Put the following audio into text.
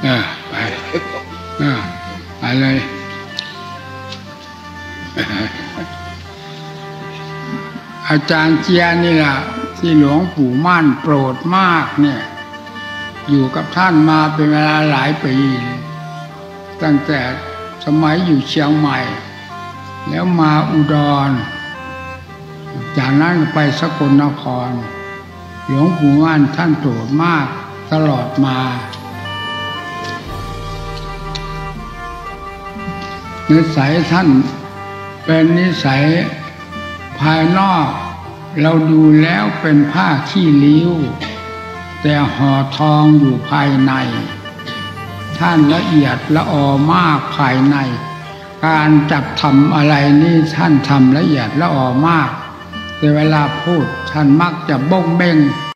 ไปไปเลยอาจารย์เจียนี่แหละที่หลวงปู่มั่นโปรดมากเนี่ยอยู่กับท่านมาเป็นเวลาหลายปีตั้งแต่สมัยอยู่เชียงใหม่แล้วมาอุดรจากนั้นไปสกลนครหลวงปู่มั่นท่านโปรดมากตลอดมานิสัยท่านเป็นนิสัยภายนอกเราดูแล้วเป็นผ้าขี้ริ้วแต่ห่อทองอยู่ภายในท่านละเอียดละออมากภายในการจัดทำอะไรนี่ท่านทำละเอียดละออมากแต่เวลาพูดท่านมักจะบ้งเบ้ง